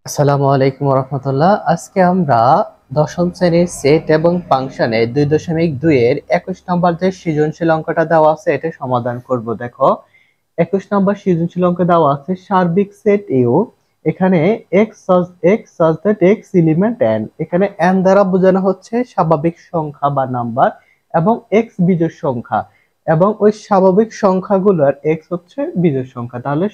আসসালামু আলাইকুম রহমতুল্লাহ। আজকে আমরা দশম শ্রেণীর সেট এবং ফাংশনে 2.2 এর 21 নম্বর যে সৃজনশীল অঙ্কটা দেওয়া আছে এটা সমাধান করব। দেখো 21 নম্বর সৃজনশীল অঙ্ক দেওয়া আছে সার্বিক সেট ইউ। এখানে x এলিমেন্ট n, এখানে n দ্বারা বোঝানো হচ্ছে স্বাভাবিক সংখ্যা বা নাম্বার এবং x বিজোড় সংখ্যা, এবং ওই স্বাভাবিক সংখ্যাগুলোর x হচ্ছে বিজোড় সংখ্যা। তাহলে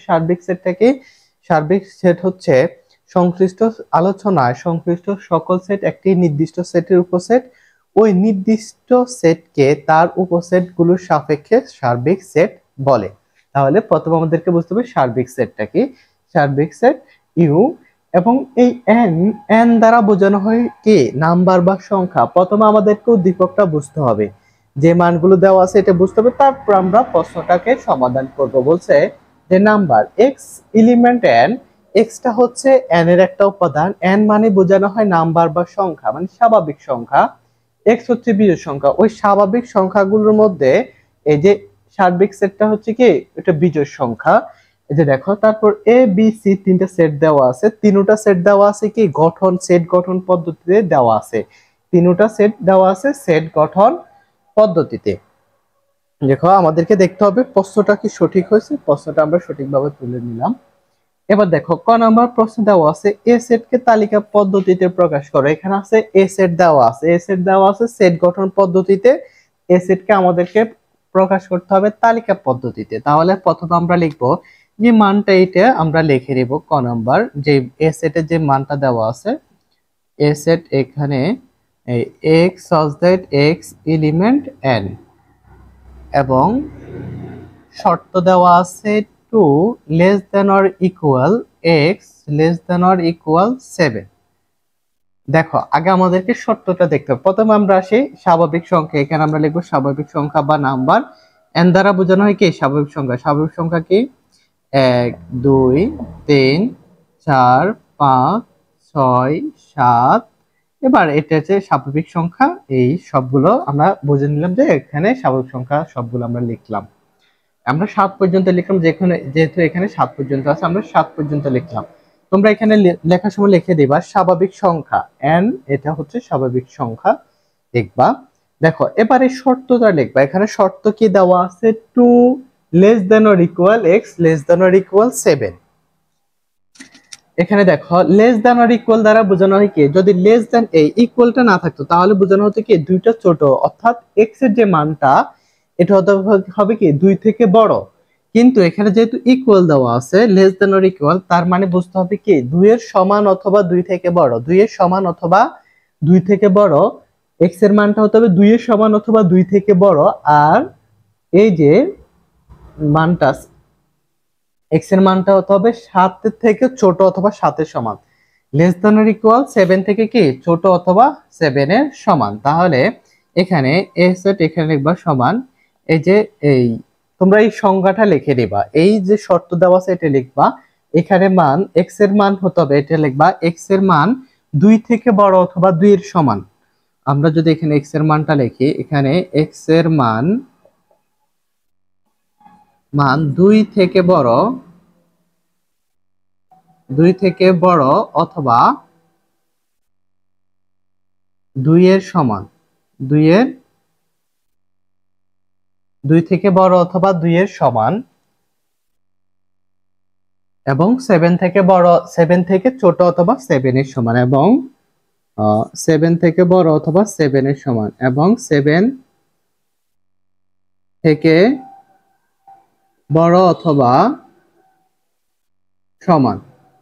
সার্বিক সেট হচ্ছে সংশ্লিষ্ট আলোচনায় সংশ্লিষ্ট সকল সেট একটি নির্দিষ্ট সেটের উপসেট। ওই নির্দিষ্ট সেটকে তার উপসেটগুলোর সাপেক্ষে সার্বিক সেট বলে। তাহলে প্রথমে আমাদেরকে বুঝতে হবে সার্বিক সেটটা কি। সার্বিক সেট ইউ এবং এই এন দ্বারা বোঝানো হয় কি নাম্বার বা সংখ্যা। প্রথমে আমাদেরকে উদ্দীপকটা বুঝতে হবে, যে মানগুলো দেওয়া আছে এটা বুঝতে হবে, তারপর আমরা প্রশ্নটাকে সমাধান করব। বলছে যে নাম্বার এক্স এলিমেন্ট এন, এক্সটা হচ্ছে এন এর একটা উপাদান। এন মানে বোঝানো হয় নাম্বার বা সংখ্যা, মানে স্বাভাবিক সংখ্যা। এক্স হচ্ছে বিজোড় সংখ্যা। ওই স্বাভাবিক সংখ্যাগুলোর মধ্যে এই যে সার্বিক সেটটা হচ্ছে কি এটা বিজোড় সংখ্যা। এই যে দেখো, তারপর এ বি সি তিনটা সেট দেওয়া আছে। তিনটা সেট দেওয়া আছে কি সেট গঠন পদ্ধতিতে দেওয়া আছে। তিনটা সেট দেওয়া আছে সেট গঠন পদ্ধতিতে। দেখো আমাদেরকে দেখতে হবে প্রশ্নটা কি সঠিক হয়েছে। প্রশ্নটা আমরা সঠিকভাবে তুলে নিলাম। এবার দেখো ক নাম্বার প্রশ্ন দেওয়া আছে এ সেট কে তালিকা পদ্ধতিতে প্রকাশ করো। এখানে আছে এ সেট দেওয়া আছে, এ সেট দেওয়া আছে সেট গঠন পদ্ধতিতে। এ সেট কে আমাদেরকে প্রকাশ করতে হবে তালিকা পদ্ধতিতে। তাহলে প্রথমে আমরা লিখবো যে মানটা, এটা আমরা লিখে নিব ক নাম্বার, যে এ সেটের যে মানটা দেওয়া আছে। এ সেট এখানে X such that X element N, এবং শর্ত দেওয়া আছে two less than or equal X less than or equal 7। দেখো আগে আমাদেরকে শর্তটা দেখতে হবে। প্রথমে আমরা আসি স্বাভাবিক সংখ্যা। এখানে আমরা লিখবো স্বাভাবিক সংখ্যা বা নাম্বার। এন দ্বারা বোঝানো হয় কি স্বাভাবিক সংখ্যা। স্বাভাবিক সংখ্যা কি 1 2 3 4 5 6 7। এবার এটা হচ্ছে স্বাভাবিক সংখ্যা। এই সবগুলো আমরা বুঝে নিলাম যে এখানে স্বাভাবিক সংখ্যা সবগুলো আমরা লিখলাম। আমরা 7 পর্যন্ত লিখলাম, যেহেতু এখানে 7 পর্যন্ত আছে আমরা 7 পর্যন্ত লিখলাম। তোমরা এখানে লেখার সময় লিখে দিবা স্বাভাবিক সংখ্যা n, এটা হচ্ছে স্বাভাবিক সংখ্যা লিখবা। দেখো এবারে শর্তটা লিখবা। এখানে শর্ত কি দেওয়া আছে two less than or equal X less than or equal 7। এখানে দেখো লেস দেন অর ইকুয়াল দ্বারা বোঝানো হয় কি, যদি লেস দেন এই ইকুয়ালটা না থাকতো তাহলে বোঝানো হতো কি দুইটা ছোট, অর্থাৎ এক্স এর যে মানটা এটা হবে কি 2 থেকে বড়। কিন্তু এখানে যেহেতু ইকুয়াল দেওয়া আছে লেস দেন অর ইকুয়াল, তার মানে বুঝতে হবে কি 2 এর সমান অথবা 2 থেকে বড়। 2 এর সমান অথবা 2 থেকে বড়, এক্স এর মানটা হতে হবে 2 এর সমান অথবা 2 থেকে বড়। আর এই যে মানটা এক্স এর মানটা হতে হবে 7 থেকে ছোট অথবা 7 এর সমান। লেস দেন অর ইকুয়াল 7 থেকে কি ছোট অথবা 7 এর সমান। তাহলে এখানে এ সেট এখানে লিখবা সমান, এই যে এই তোমরা এই সংজ্ঞাটা লিখে দিবা। এই যে শর্ত দেওয়া আছে এটা লিখবা। এখানে মান এক্স এর মান হতে হবে, এটা লিখবা এক্স এর মান 2 থেকে বড় অথবা 2 এর সমান। আমরা যদি এখানে এক্স এর মানটা লিখি, এখানে এক্স এর মান 2 থেকে বড়, 2 থেকে বড় অথবা 2 এর সমান। 2 থেকে বড় অথবা 2 এর সমান, এবং 7 থেকে বড়, 7 থেকে ছোট অথবা 7 এর সমান, এবং 7 থেকে বড় অথবা 7 এর সমান, এবং 7 থেকে বড় অথবা সমান।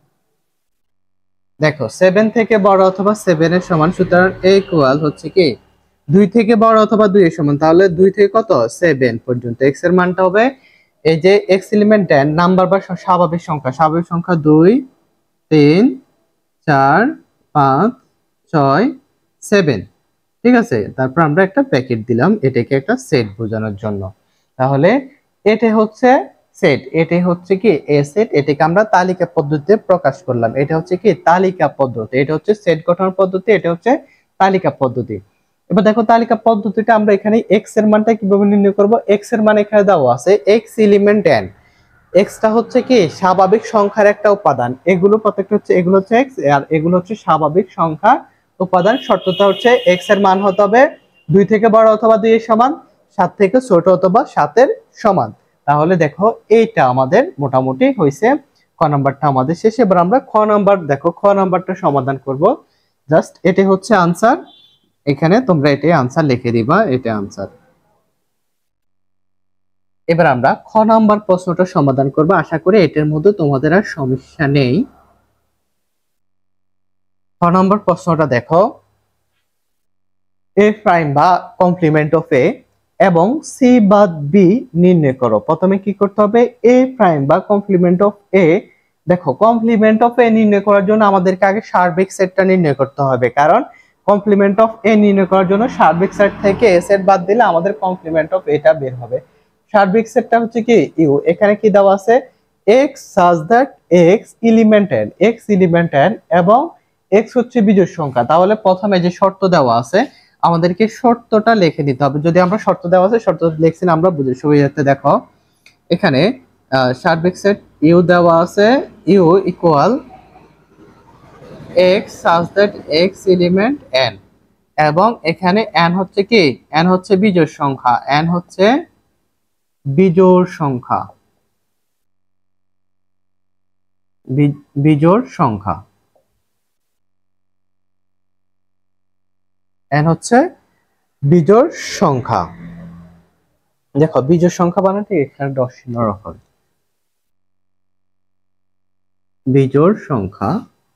দেখো 7 থেকে বড় অথবা 7 এর সমান, সুতরাং a ইকুয়াল হচ্ছে কি 2 থেকে বড় অথবা 2 এর সমান। তাহলে 2 থেকে কত 7 পর্যন্ত x এর মানটা হবে, এই যে x এলিমেন্ট 10 নাম্বার বা স্বাভাবিক সংখ্যা। স্বাভাবিক সংখ্যা 2 3 4 5 6 7। ঠিক আছে, তারপর আমরা একটা প্যাকেট দিলাম এটাকে একটা সেট বোঝানোর জন্য। তাহলে এটা হচ্ছে সেট, এটাই হচ্ছে কি এ সেট। এটাকে আমরা তালিকা পদ্ধতিতে প্রকাশ করলাম। এটা হচ্ছে কি তালিকা পদ্ধতি, এটা হচ্ছে সেট গঠন পদ্ধতি, এটা হচ্ছে তালিকা পদ্ধতি। এবার দেখো তালিকা পদ্ধতিটা আমরা এখানে এক্স এর মানটা কিভাবে নির্ণয় করব। এক্স এর মান এখানে দেওয়া আছে এক্স এলিমেন্ট n। এক্সটা হচ্ছে কি স্বাভাবিক সংখ্যার একটা উপাদান, এগুলো প্রত্যেকটা হচ্ছে, এগুলো হচ্ছে এক্স আর এগুলো হচ্ছে স্বাভাবিক সংখ্যার উপাদান। শর্তটা হচ্ছে এক্স এর মান হতে হবে 2 থেকে বড় অথবা 2 এর সমান, 7 থেকে ছোট অথবা 7 এর সমান। তাহলে দেখো এইটা আমাদের মোটামুটি হয়েছে, ক নাম্বারটা আমাদের শেষ। এবার আমরা খ নাম্বার, দেখো খ নাম্বারটা সমাধান করব। জাস্ট এটি হচ্ছে আনসার, এখানে তোমরা এটাই আনসার লিখে দিবা, এটা আনসার। এবার আমরা খ নাম্বার প্রশ্নটা সমাধান করব, আশা করি এটার মধ্যে তোমাদের আর সমস্যা নেই। খ নাম্বার প্রশ্নটা দেখো, এ প্রাইম বা কমপ্লিমেন্ট অফ এ এবং সি বাদ বি নির্ণয় করো। প্রথমে কি করতে হবে, এ প্রাইম বা কমপ্লিমেন্ট অফ এ। দেখো কমপ্লিমেন্ট অফ এ নির্ণয় করার জন্য আমাদেরকে আগে সার্বিক সেটটা নির্ণয় করতে হবে, কারণ কমপ্লিমেন্ট অফ এ নির্ণয় করার জন্য সার্বিক সেট থেকে এ সেট বাদ দিলে আমাদের কমপ্লিমেন্ট অফ এটা বের হবে। সার্বিক সেটটা হচ্ছে কি ইউ, এখানে কি দেওয়া আছে, X such that X element N, X element N এবং এক্স হচ্ছে বিজোড় সংখ্যা। তাহলে প্রথমে যে শর্ত দেওয়া আছে আমাদেরকে শর্তটা লিখে দিতে হবে। যদি আমরা শর্ত দেওয়া আছে শর্ত লিখছি না, আমরা বুঝে সুবিধার্থে দেখো এখানে সার্বিক সেট ইউ দেওয়া আছে, U equal X such that X element N এবং এখানে এন হচ্ছে কি, এন হচ্ছে বিজোড় সংখ্যা, এন হচ্ছে বিজোড় সংখ্যা, বিজোড় সংখ্যা, এন হচ্ছে বিজোড় সংখ্যা। দেখো বিজোড় সংখ্যা বানাতে এখানে দশ চিহ্ন রাখো, বিজোড় সংখ্যা।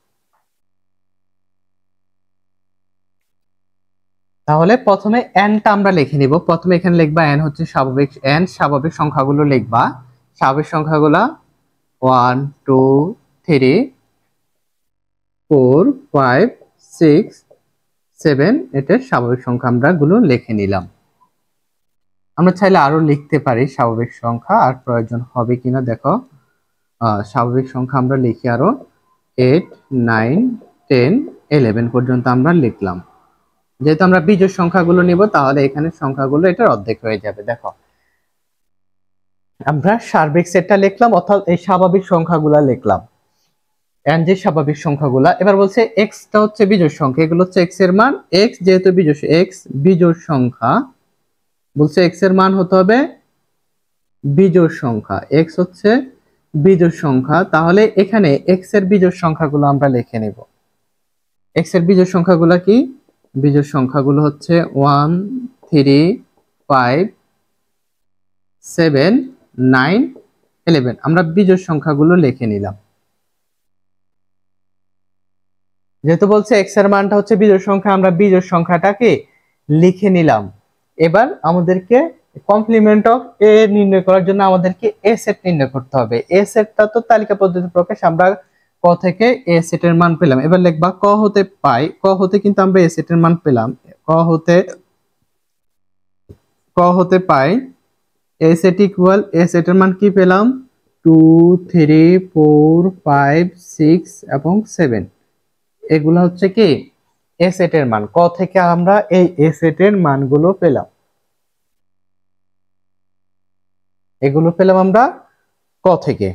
তাহলে প্রথমে এনটা আমরা লিখে নিব। প্রথমে এখানে লিখবা এন হচ্ছে স্বাভাবিক, এন স্বাভাবিক সংখ্যাগুলো লিখবা। স্বাভাবিক সংখ্যাগুলো 1 2 3 4 5 6 7, এটা স্বাভাবিক সংখ্যা আমরা গুলো লিখে নিলাম। আমরা চাইলে আরো লিখতে পারি স্বাভাবিক সংখ্যা, আর প্রয়োজন হবে কিনা দেখো। স্বাভাবিক সংখ্যা আমরা লিখি আরো 8 9 10 11 পর্যন্ত আমরা লিখলাম। যেহেতু আমরা বিজোড় সংখ্যাগুলো নিব তাহলে এখানে সংখ্যাগুলো এটার অর্ধেক হয়ে যাবে। দেখো আমরা সার্বিক সেটটা লিখলাম, অর্থাৎ এই স্বাভাবিক সংখ্যাগুলো লিখলাম, এন যে স্বাভাবিক সংখ্যাগুলা। এবার বলছে এক্সটা হচ্ছে বিজোড় সংখ্যা, এগুলো হচ্ছে এক্স এর মান, এক্স যেহেতু বিজোড়, এক্স বিজোড় সংখ্যা, বলছে এক্স এর মান হতে হবে বিজোড় সংখ্যা, এক্স হচ্ছে বিজোড় সংখ্যা। তাহলে এখানে এক্স এর বিজোড় সংখ্যাগুলো আমরা লিখে নেব। এক্স এর বিজোড় সংখ্যাগুলো কি, বিজোড় সংখ্যাগুলো হচ্ছে 1 3 5 7 9 11। আমরা বিজোড় সংখ্যাগুলো লিখে নিলাম। যেহেতু বলছে এক্স এর মানটা হচ্ছে বিজোড় সংখ্যা, আমরা বিজোড় সংখ্যাটাকে লিখে নিলাম। এবার আমাদেরকে কমপ্লিমেন্ট অফ এ নির্ণয় করার জন্য আমাদেরকে এ সেট নির্ণয় করতে হবে। এ সেটটা তো তালিকা পদ্ধতি প্রকাশ, আমরা ক থেকে এ সেটের মান পেলাম। এবার লিখবা ক হতে পাই, ক হতে কিন্তু আমরা এ সেটের মান পেলাম, ক হতে পাই এ সেট ইকুয়াল, এ সেটের মান কি পেলাম 2 3 4 5 6 এবং 7। এগুলো হচ্ছে কি এ সেটের মান, ক থেকে আমরা এই এ সেটের মানগুলো পেলাম, এগুলো পেলাম আমরা ক থেকে।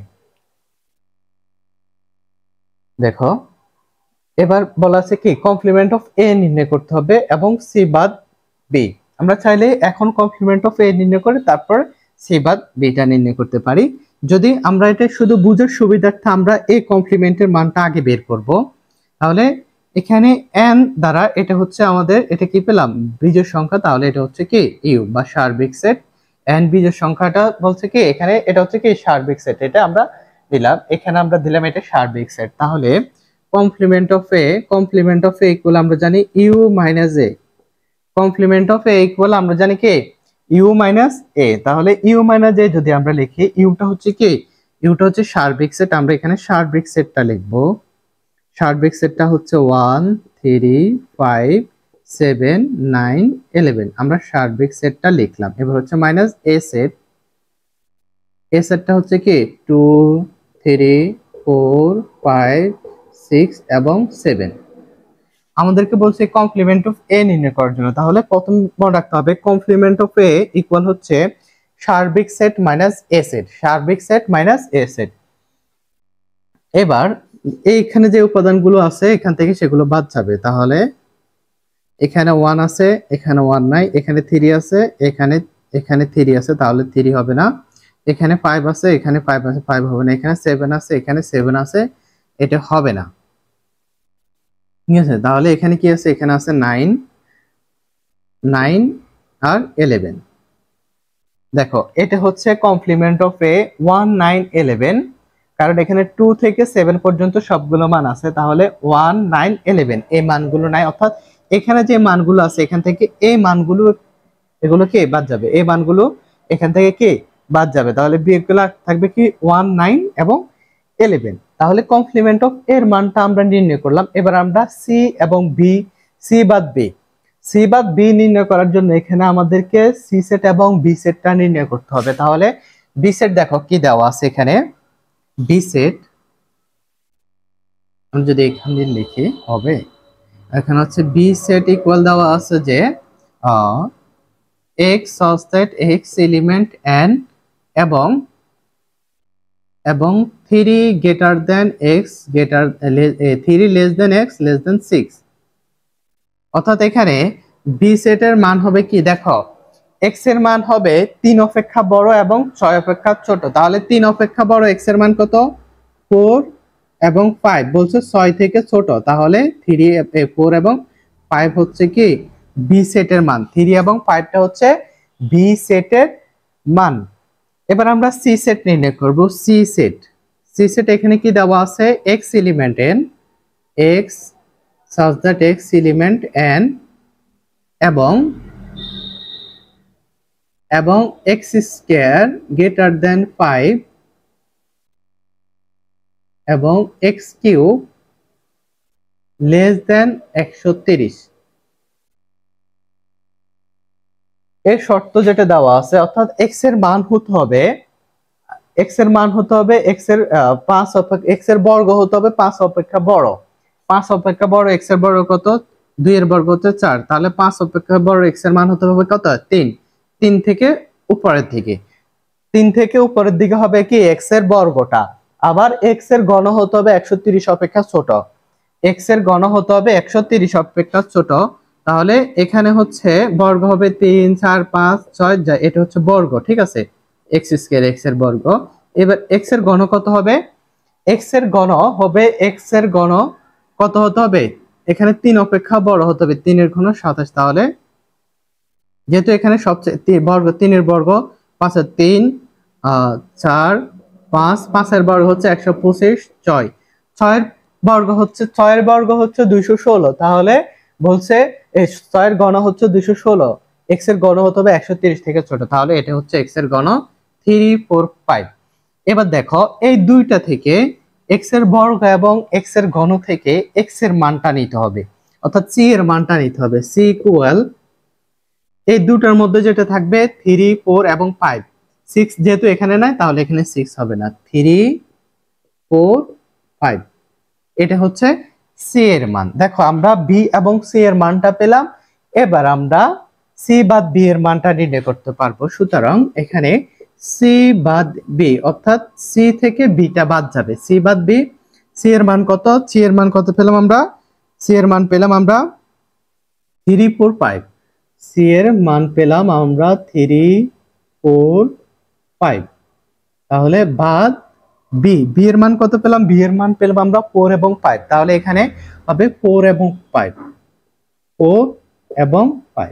দেখো এবার বলা আছে কি কমপ্লিমেন্ট অফ এ নির্ণয় করতে হবে এবং সি বাদ বি। আমরা চাইলে এখন কমপ্লিমেন্ট অফ এ নির্ণয় করে তারপর সি বাদ বিটা নির্ণয় করতে পারি। যদি আমরা এটা শুধু বুঝার সুবিধার্থে আমরা এই কমপ্লিমেন্টের মানটা আগে বের করব, তাহলে এখানে এন দ্বারা এটা হচ্ছে আমাদের, এটা কি পেলাম বিজোড় সংখ্যা, তাহলে এটা হচ্ছে কি ইউ বা সার্বিক সেট। এন বিজোড় সংখ্যাটা বলছে কি এখানে এটা হচ্ছে কি সার্বিক সেট, এটা আমরা দিলাম, এখানে আমরা দিলাম এটা সার্বিক সেট। তাহলে complement of A, complement of A equal আমরা জানি U minus A, complement of A equal আমরা জানি কি ইউ মাইনাস এ। তাহলে ইউ মাইনাস এ যদি আমরা লিখি, ইউটা হচ্ছে কি, ইউটা হচ্ছে সার্বিক সেট, আমরা এখানে সার্বিক সেটটা লিখবো। সার্বিক সেটটা হচ্ছে 1 3 5 7 9 11, আমরা সার্বিক সেটটা লিখলাম। এবার হচ্ছে মাইনাস এ সেট, এ সেটটা হচ্ছে কি 2 3 4 5 6 এবং 7। আমাদেরকে বলছে কমপ্লিমেন্ট অফ এ নির্ণয় করার জন্য, তাহলে প্রথম মনে রাখতে হবে কমপ্লিমেন্ট অফ এ ইকুয়াল হচ্ছে সার্বিক সেট মাইনাস এ সেট, সার্বিক সেট মাইনাস এ সেট। এবার এইখানে যে উপাদানগুলো আছে এখান থেকে সেগুলো বাদ যাবে, তাহলে এখানে 1 আছে, এখানে 1 নাই, এখানে 3 আছে, এখানে 3 আছে, তাহলে 3 হবে না। এখানে 5 আছে, এখানে 5 আছে, 5 হবে না। এখানে 7 আছে, এখানে 7 আছে, এটা হবে না। ঠিক আছে, তাহলে এখানে কি আছে? এখানে আছে 9 9 আর 11। দেখো এটা হচ্ছে কমপ্লিমেন্ট অফ এ 1 9 11, কারণ এখানে 2 থেকে 7 পর্যন্ত সবগুলো মান আছে, তাহলে 1 9 11 এই মানগুলো নাই, অর্থাৎ এখানে যে মানগুলো আছে এখান থেকে এই মানগুলো এগুলো কে বাদ যাবে, এই মানগুলো এখান থেকে কে বাদ যাবে, তাহলে বিয়োগগুলো থাকবে কি 1 9 এবং 11। তাহলে কমপ্লিমেন্ট অফ এর মানটা আমরা নির্ণয় করলাম। এবার আমরা সি এবং বি, সি বাদ বি, সি বাদ বি নির্ণয় করার জন্য এখানে আমাদেরকে সি সেট এবং বি সেটটা নির্ণয় করতে হবে। তাহলে বি সেট দেখো কি দেওয়া আছে এখানে, বি সেট আমি যদি এখানে লিখি হবে, এখানে হচ্ছে বি সেট ইকুয়াল দেওয়া আছে যে x such that x element n এবং 3 greater than x greater 3 less than x less than 6। অর্থাৎ এখানে বি সেটের মান হবে কি, দেখো x এর মান হবে 3 অপেক্ষা বড় এবং 6 অপেক্ষা ছোট, তাহলে 3 অপেক্ষা বড় x এর মান কত, 4 এবং 5 বলছে 6 থেকে ছোট, তাহলে 3 4 এবং 5 হচ্ছে কি বি সেটের মান, 3 এবং 5টা হচ্ছে বি সেটের মান। এবার আমরা সি সেট নির্ণয় করব। সি সেট, সি সেট এখানে কি দেওয়া আছে, x element n, x such that x element n এবং x স্কয়ার গ্রেটার দেন 5 এবং x কিউব লেস দেন 130। এর শর্ত যেটা দেওয়া আছে, অর্থাৎ x এর মান হতে হবে, x এর মান হতে হবে x এর 5 অপেক্ষা, x এর বর্গ হতে হবে 5 অপেক্ষা বড়, 5 অপেক্ষা বড়, x এর বর্গ কত, 2 এর বর্গ হচ্ছে 4, তাহলে 5 অপেক্ষা বড় x এর মান হতে হবে কত, 3, 3 থেকে উপরের দিকে, 3 থেকে উপরের দিকে হবে কি x এর বর্গটা, আবার x এর ঘন হতে হবে 130 অপেক্ষা ছোট, x এর ঘন হতে হবে 130 অপেক্ষা ছোট, তাহলে এখানে হচ্ছে বর্গ হবে 3 4 5 6, এটা হচ্ছে বর্গ, ঠিক আছে, x স্কয়ার x এর বর্গ। এবার x এর ঘন কত হবে, x এর ঘন হবে, x এর ঘন কত হতে হবে, এখানে 3 অপেক্ষা বড় হতে হবে, 3 এর ঘন 27, তাহলে যেহেতু এখানে সবচেয়ে বর্গ 3 এর বর্গ 5 এর 3 4 5, 5 এর বর্গ হচ্ছে 125, 6 এর বর্গ হচ্ছে 6 এর বর্গ হচ্ছে 216, তাহলে বলছে এই 6 এর ঘন হচ্ছে 216, x এর ঘন হতে হবে 130 থেকে ছোট, তাহলে এটা হচ্ছে x এর ঘন 3 4 5। এবার দেখো এই দুইটা থেকে x এর বর্গ এবং x এর ঘন থেকে x এর মানটা নিতে হবে, অর্থাৎ c এর মানটা নিতে হবে। c ইকুয়াল এই দুটার মধ্যে যেটা থাকবে 3 4 এবং 5, 6 যেহেতু এখানে নাই তাহলে এখানে 6 হবে না, 3 4 5, এটা হচ্ছে সি এর মান। দেখো আমরা বি এবং সি এর মানটা পেলাম, এবার আমরা সি বাদ বি এর মানটা নির্ণয় করতে পারবো। সুতরাং এখানে সি বাদ বি, অর্থাৎ সি থেকে বিটা বাদ যাবে, সি বাদ বি, সি এর মান কত, সি এর মান কত পেলাম আমরা, সি এর মান পেলাম আমরা 3 4 5, সি এর মান পেলাম আমরা 3 4 5, তাহলে বাদ বি, বি এর মান কত পেলাম, বি এর মান পেলাম আমরা 4 এবং 5, তাহলে এখানে হবে 4 এবং 5, 4 এবং 5,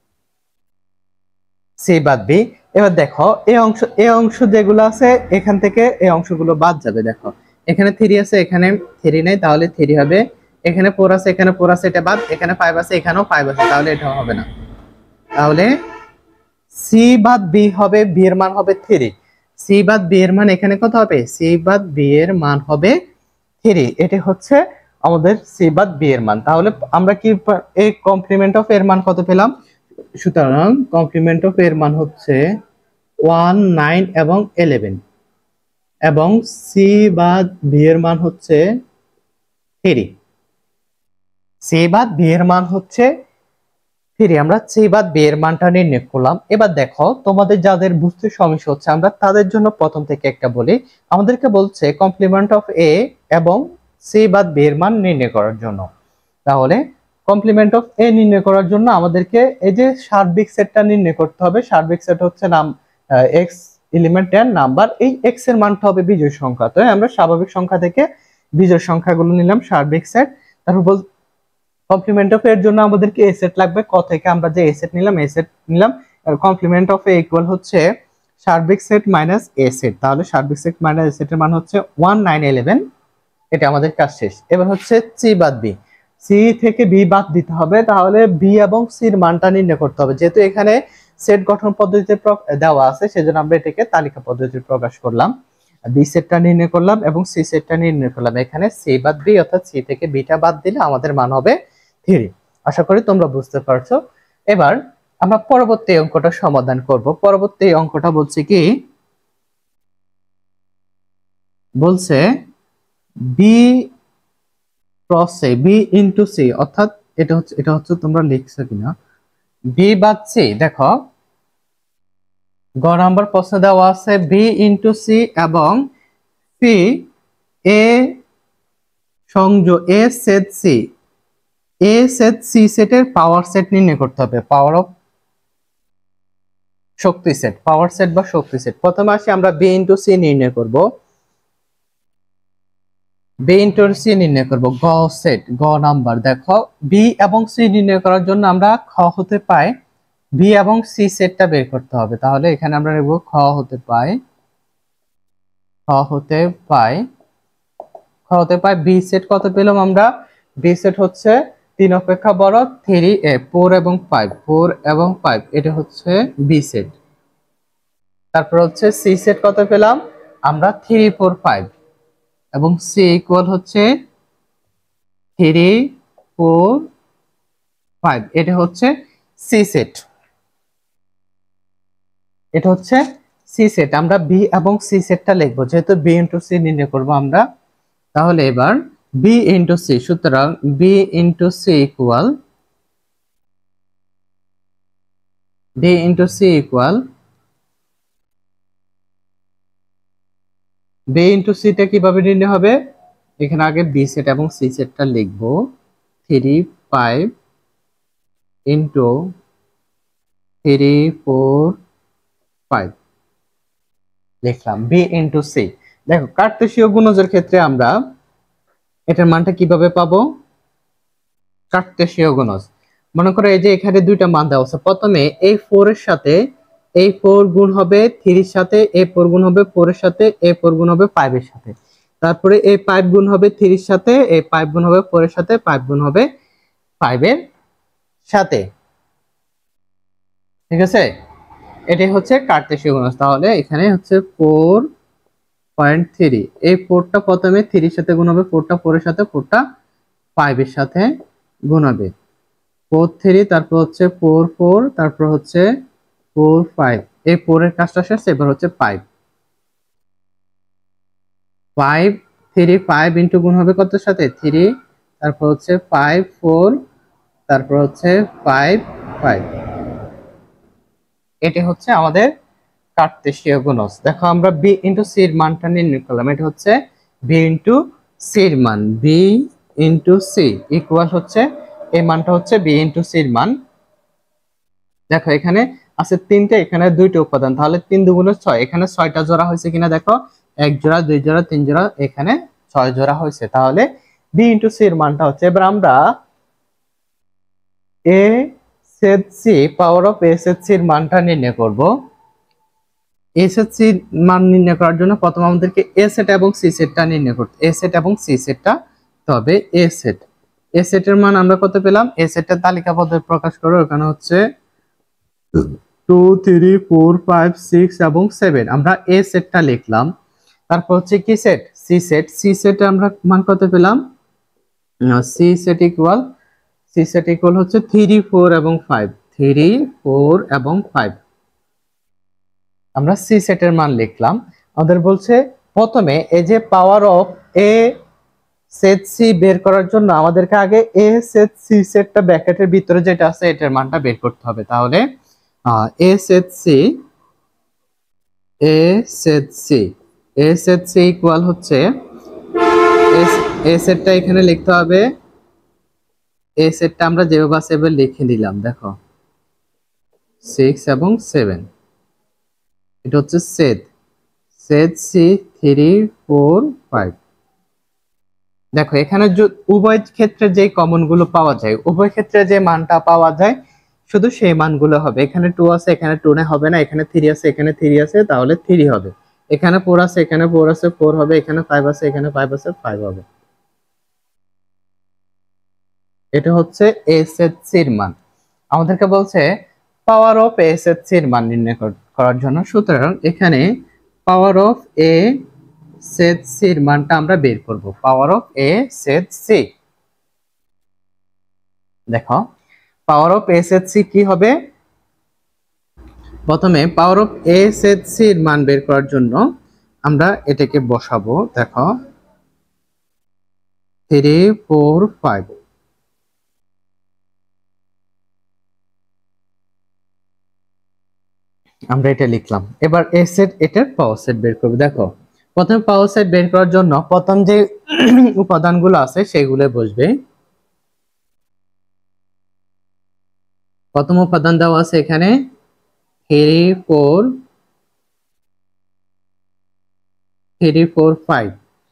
সি বাদ বি। এবার দেখো এই অংশ যেগুলো আছে এখান থেকে এই অংশগুলো বাদ যাবে, দেখো এখানে 3 আছে, এখানে 3 নাই, তাহলে 3 হবে, এখানে 4 আছে, এখানে 4 আছে, এটা বাদ, এখানে 5 আছে, এখানেও 5 আছে, তাহলে এটা হবে না, তাহলে সি বাদ বি হবে, বি এর মান হবে 3, সি বাদ বি এর মান এখানে কত হবে, সি বাদ বি এর মান হবে 3, এটা হচ্ছে আমাদের সি বাদ বি এর মান। তাহলে আমরা কি এই কমপ্লিমেন্ট অফ এর মান কত পেলাম, সুতরাং কমপ্লিমেন্ট অফ এর মান হচ্ছে 1 9 এবং 11 এবং সি বাদ বি এর মান হচ্ছে 3, সি বাদ বি এর মান হচ্ছে 3 আমরা সি বাদ বি এর মানটা নির্ণয় করলাম। এবার দেখো তোমাদের যাদের বুঝতে সমস্যা হচ্ছে আমরা তাদের জন্য প্রথম থেকে একটা বলি। আমাদেরকে বলছে কমপ্লিমেন্ট অফ এ এবং সি বাদ বি এর মান নির্ণয় করার জন্য। তাহলে কমপ্লিমেন্ট অফ এ নির্ণয় করার জন্য আমাদেরকে এই যে সার্বিক সেটটা নির্ণয় করতে হবে। সার্বিক সেট হচ্ছে নাম এক্স এলিমেন্ট এর নাম্বার, এই এক্স এর মানটা হবে বিজোড় সংখ্যা। তো আমরা স্বাভাবিক সংখ্যা থেকে বিজোড় সংখ্যাগুলো নিলাম সার্বিক সেট। তারপর কমপ্লিমেন্ট অফ এর জন্য আমাদেরকে এ সেট লাগবে, ক থেকে আমরা যে এ সেট নিলাম এ সেট নিলাম। আর কমপ্লিমেন্ট অফ এ ইকুয়াল হচ্ছে সার্বিক সেট মাইনাস এ সেট। তাহলে সার্বিক সেট মাইনাস এ সেটের মান হচ্ছে 1 9 11। এটা আমাদের কাজ শেষ। এবার হচ্ছে সি বাদ বি, সি থেকে বি বাদ দিতে হবে। তাহলে বি এবং সি এর মানটা নির্ণয় করতে হবে। যেহেতু এখানে সেট গঠন পদ্ধতিতে দেওয়া আছে সেজন্য আমরা এটাকে তালিকা পদ্ধতিতে প্রকাশ করলাম। বি সেটটা নির্ণয় করলাম এবং সি সেটটা নির্ণয় করলাম। এখানে সি বাদ বি অর্থাৎ সি থেকে বিটা বাদ দিলে আমাদের মান হবে 3। আশা করি তোমরা বুঝতে পারছো। এবার আমরা পরবর্তী অঙ্কটা সমাধান করব। পরবর্তী অঙ্কটা বলছে কি, বলছে B cross A B into C, অর্থাৎ এটা হচ্ছে তোমরা লিখছো কিনা বি বাদ সি। দেখো গ নাম্বার প্রশ্ন দেওয়া আছে বি ইনটু সি এবং সি এ সংযোগ A set C, A set C সেটের পাওয়ার সেট নির্ণয় করতে হবে। পাওয়ার অফ শক্তি সেট, পাওয়ার সেট বা শক্তি সেট। প্রথমে আসি আমরা বি ইনটু সি নির্ণয় করব। বি ইনটু সি নির্ণয় করব গ সেট, গ নাম্বার। দেখো বি এবং সি নির্ণয় করার জন্য আমরা খ হতে পাই বি এবং সি সেটটা বের করতে হবে। তাহলে এখানে আমরা নেব খ হতে পাই, খ হতে পাই, খ হতে পাই বি সেট কত পেলাম আমরা, বি সেট হচ্ছে 3 অপেক্ষা বড় 3 এ 4 এবং 5, 4 এবং 5 এটা হচ্ছে বি সেট। তারপর হচ্ছে সি সেট কত পেলাম আমরা 3 4 5 এবং সি ইকুয়াল হচ্ছে 3 4 5 এটা হচ্ছে সি সেট। এটা হচ্ছে সি সেট। আমরা বি এবং সি সেটটা লিখবো যেহেতু বি ইনটু সি নির্ণয় করব আমরা। তাহলে এবার বি ইনটু সি, সুতরাং B into C equal B into C equal B into সিটা কিভাবে নির্ণয় হবে, এখানে আগে বি সেট এবং সি সেটটা লিখবো। 3 5 ইনটু 3 4 5 লিখলাম বি ইনটু সি। দেখো কার্তেশীয় গুণজের ক্ষেত্রে আমরা এটার মানটা কিভাবে পাবো, কার্তেশীয় গুণজ। মনে করো এই যে এখানে দুইটা মান দেওয়া আছে। প্রথমে এই 4 এর সাথে এই 4 গুণ হবে 3 এর সাথে, এই 4 গুণ হবে 4 এর সাথে, এই 4 গুণ হবে 5 এর সাথে। তারপরে এই 5 গুণ হবে 3 এর সাথে, এই 5 গুণ হবে 4 এর সাথে, 5 গুণ হবে 5 এর সাথে। ঠিক আছে, এটাই হচ্ছে কার্তেশীয় গুণজ। তাহলে এখানে হচ্ছে 4.3, এই 4টা প্রথমে 3 এর সাথে গুণ হবে, 4টা 4 এর সাথে, 4টা 5 এর সাথে গুণ হবে। 4 3 তারপর হচ্ছে 4 4 তারপর হচ্ছে 4 5, এই 4 এর কাজটা শেষ। এবার হচ্ছে 5 5 3 5 ইনটু গুণ হবে কত সাথে 3, তারপর হচ্ছে 5 4 তারপর হচ্ছে 5 5। এটি হচ্ছে আমাদের কার্তেশীয় গুণজ। দেখো আমরা বি ইনটু সি এর মানটা নির্ণয় করলাম। এটা হচ্ছে বি ইনটু সি এর মান, বি ইনটু সি ইকুয়াল হচ্ছে এই মানটা হচ্ছে বি ইনটু সি এর মান। দেখো এখানে আছে 3টে, এখানে 2টি উপাদান, তাহলে 3 দুগুণে 6, এখানে 6টা জোড়া হয়েছে কিনা দেখো, 1 জোড়া 2 জোড়া 3 জোড়া, এখানে 6 জোড়া হয়েছে। তাহলে বি ইনটু সি এর মানটা হচ্ছে, এবার আমরা A set C power of A set C এর মানটা নির্ণয় করব। এ সেট সি মান নির্ণয় করার জন্য প্রথম আমাদেরকে এ সেট এবং সি সেটটা নির্ণয় করতে, এ সেট এবং সি সেটটা। তবে এ সেটের মান আমরা কত পেলাম, এ সেটের তালিকা পদ্ধতি প্রকাশ করো। এখানে হচ্ছে 2 3 4 5 6 এবং 7, আমরা এ সেটটা লিখলাম। তারপর হচ্ছে কি সেট, সি সেট। সি সেটে আমরা মান কত পেলাম, সি সেট ইকুয়াল হচ্ছে 3 4 এবং 5, 3 4 এবং 5 আমরা সি সেটের মান লিখলাম। আমাদের বলছে প্রথমে এই যে power of A set C বের করার জন্য আমাদেরকে আগে এ সেট সি সেটটা ব্র্যাকেটের ভিতরে যেটা আছে এটার মানটা বের করতে হবে। তাহলে A set C A set C A set C equal হচ্ছে এ সেটটা এখানে লিখতে হবে। এ সেটটা আমরা যেভাবে আছে এভাবে লিখে নিলাম। দেখো 6 এবং 7 এটা হচ্ছে সেট সেট সি 3 4 5। দেখো এখানে উভয় ক্ষেত্রে যে কমন গুলো পাওয়া যায়, উভয় ক্ষেত্রে যে মানটা পাওয়া যায় শুধু সেই মানগুলো হবে। এখানে 2 আছে, এখানে 2 হবে না, এখানে 3 আছে, এখানে 3 আছে, তাহলে 3 হবে। এখানে 4 আছে, এখানে 4 আছে, 4 হবে। এখানে 5 আছে, এখানে 5 আছে, 5 হবে। এটা হচ্ছে এ সেট সি এর মান। আমাদেরকে বলছে power of A set C এর মান নির্ণয় করার জন্য। সুতরাং এখানে power of A set C এর মানটা আমরা বের করব। Power of A set C, দেখো power of A set C কি হবে? প্রথমে power of A set C এর মান বের করার জন্য আমরা এটাকে বসাবো। দেখো 3 4 5, আমরা এটা লিখলাম। এবার এ সেট এটার পাওয়ার সেট বের করব। দেখো প্রথমে পাওয়ার সেট বের করার জন্য প্রথম যে উপাদানগুলো আছে সেগুলো বসবে। প্রথম উপাদান দেওয়া আছে এখানে 3 4 5।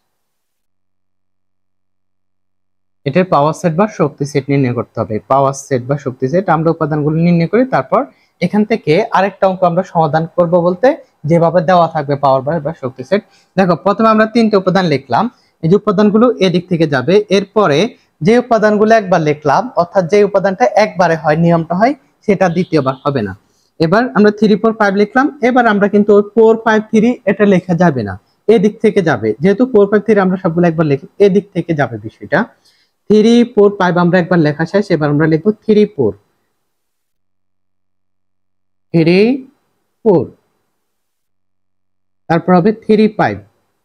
এটার পাওয়ার সেট বা শক্তি সেট নির্ণয় করতে হবে। পাওয়ার সেট বা শক্তি সেট আমরা উপাদানগুলো নির্ণয় করি, তারপর এখান থেকে আরেকটা অঙ্ক আমরা সমাধান করব বলতে যেভাবে দেওয়া থাকবে পাওয়ার বা শক্তি সেট। দেখো প্রথমে আমরা তিনটে উপাদান লিখলাম, এই যে উপাদানগুলো এদিক থেকে যাবে। এরপরে যে উপাদানগুলো একবার লিখলাম, অর্থাৎ যে উপাদানটা একবারে হয়, নিয়মটা হয়, সেটা দ্বিতীয়বার হবে না। এবার আমরা 3 4 5 লিখলাম। এবার আমরা কিন্তু 4 5 3 এটা লেখা যাবে না, এদিক থেকে যাবে। যেহেতু 4 5 3 আমরা সবগুলো একবার লিখি, এদিক থেকে যাবে বিষয়টা। 3 4 5 আমরা একবার লেখা শেষ। এবার আমরা লিখবো 3 4 3 4, তারপর হবে 3 5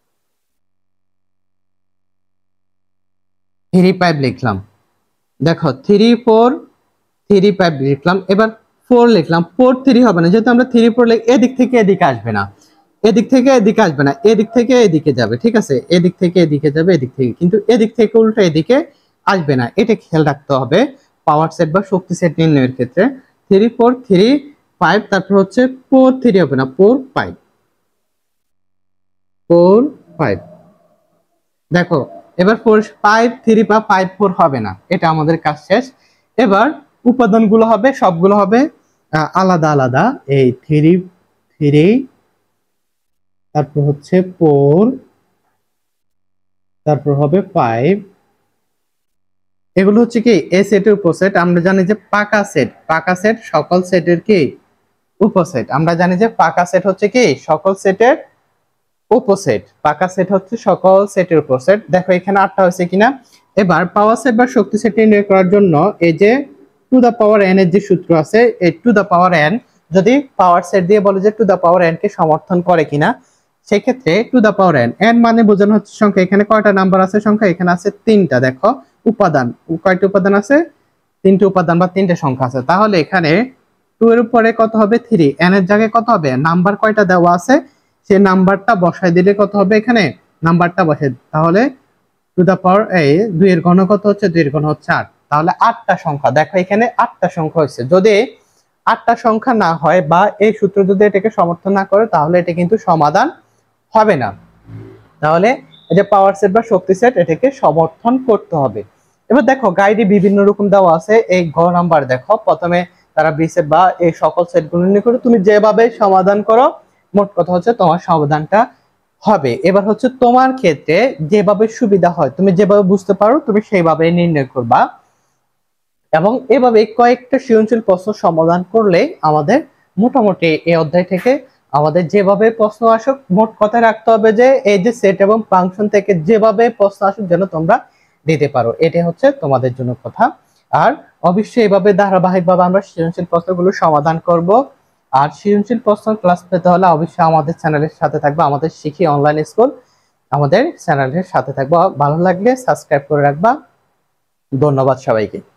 3 5 লিখলাম। দেখো 3 4 3 5 লিখলাম। এবার 4 লিখলাম। 4 3 হবে না, যেহেতু আমরা 3 4 এদিক থেকে এদিকে আসবে না, এদিক থেকে এদিকে আসবে না, এদিক থেকে এদিকে যাবে। ঠিক আছে, এদিক থেকে এদিকে যাবে, এদিক থেকে, কিন্তু এদিক থেকে উল্টো এদিকে আসবে না। এটা খেয়াল রাখতে হবে পাওয়ার সেট বা শক্তি সেট নির্ণয়ের ক্ষেত্রে। 3 4 3 5, তারপর হচ্ছে 4 3 হবে না, 4 5 4 5। দেখো এবার 4 5 3 বা 5 4 হবে না, এটা আমাদের কাজ শেষ। এবার উপাদানগুলো হবে, সবগুলো হবে আলাদা আলাদা। এই 3 3, তারপর হচ্ছে 4, তারপর হবে 5। এগুলো হচ্ছে কি এ সেটের উপসেট। আমরা জানি যে পাকা সেট সকল সেটের কি উপসেট। আমরা জানি যে পাকা সেট হচ্ছে কি সকল সেটের উপসেট। পাকা সেট হচ্ছে সকল সেটের উপসেট। দেখো এখানে 8টা হয়েছে কিনা। এবার পাওয়ার সেট বা শক্তি সেট নির্ণয় করার জন্য এই যে টু দা পাওয়ার n এর যে সূত্র আছে, এই টু দা পাওয়ার n যদি পাওয়ার সেট দিয়ে বলে যে টু দা পাওয়ার n কে সমর্থন করে কিনা, সেক্ষেত্রে to the power n, n মানে বোঝানো হচ্ছে সংখ্যা। এখানে কয়টা নাম্বার আছে সংখ্যা? এখানে আছে 3টা। দেখো উপাদান, কয়টা উপাদান আছে? 3টে উপাদান বা 3টে সংখ্যা আছে। তাহলে এখানে 2 এর উপরে কত হবে? 3। n এর জায়গায় কত হবে? নাম্বার কয়টা দেওয়া আছে সেই নাম্বারটা বসায় দিলে কত হবে? এখানে নাম্বারটা বসে, তাহলে টু দা পাওয়ার 2 এর ঘন কত হচ্ছে? 2 এর ঘন হচ্ছে 8। তাহলে 8টা সংখ্যা। দেখো এখানে 8টা সংখ্যা হয়েছে। যদি 8টা সংখ্যা না হয় বা এই সূত্র যদি এটাকে সমর্থন না করে, তাহলে এটা কিন্তু সমাধান হবে না। তাহলে এই যে পাওয়ার সেট বা শক্তি সেট এটাকে সমর্থন করতে হবে। এবার দেখো গাইডে বিভিন্ন রকম দেওয়া আছে। এই ঘ নাম্বার দেখো, প্রথমে তারা বি সেট বা এই সকল সেটগুলো নিয়ে করে তুমি যেভাবে সমাধান করো, মোট কথা হচ্ছে তোমার সমাধানটা হবে। এবার হচ্ছে তোমার ক্ষেত্রে যেভাবে সুবিধা হয়, তুমি যেভাবে বুঝতে পারো তুমি সেইভাবে নির্ণয় করবা। এবং এভাবে কয়েকটা সৃজনশীল প্রশ্ন সমাধান করলে আমাদের মোটামুটি এই অধ্যায় থেকে আমাদের যেভাবে প্রশ্ন আসুক, মোট কথা রাখতে হবে যে এই যে সেট এবং ফাংশন থেকে যেভাবে প্রশ্ন আসুক যেন তোমরা দিতে পারো। এটা হচ্ছে তোমাদের জন্য কথা। আর অবশ্যই এভাবে ধারাবাহিকভাবে আমরা সৃজনশীল প্রশ্নগুলো সমাধান করব। আর সৃজনশীল প্রশ্ন ক্লাস পেতে হলে অবশ্যই আমাদের চ্যানেলের সাথে থাকবে, আমাদের শিখি অনলাইন স্কুল। আমাদের চ্যানেলের সাথে থাকবা। ভালো লাগলে সাবস্ক্রাইব করে রাখবা। ধন্যবাদ সবাইকে।